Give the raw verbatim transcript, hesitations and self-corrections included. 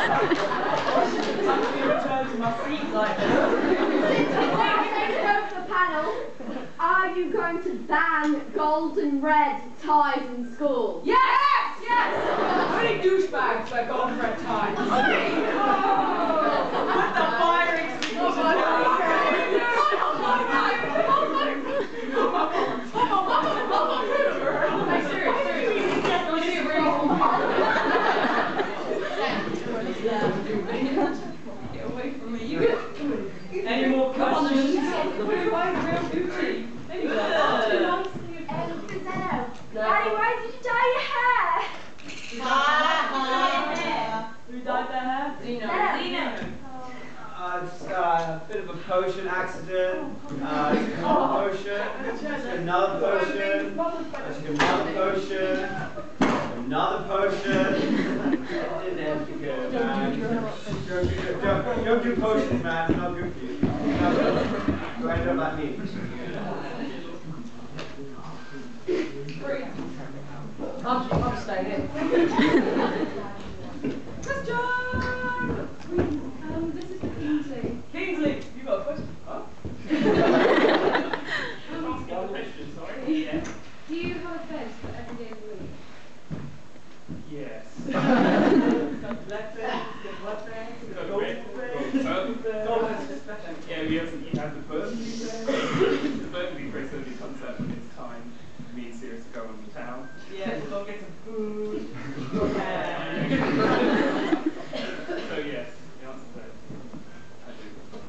return to my seat like this. The panel. Are you going to ban gold and red ties in school? Yes! Yes! How many douchebags wear gold and red ties? Oh! With the fire extinguisher. Get away from me. You get... Any more questions? We're fine, real beauty. There you go. Daddy, why did you dye your hair? Who dyed their hair? Zeno. Zeno. Uh, just uh, a bit of a potion accident. Uh, just another potion. Just another potion. Just another potion. Another potion. It didn't end good, man. Don't do, don't, don't do potions, man. It's not good for you. Go ahead and like me. I'm, I'm staying in. Question! Um, this is for Kingsley. Kingsley, you got a question? Oh. One question, sorry. Yeah.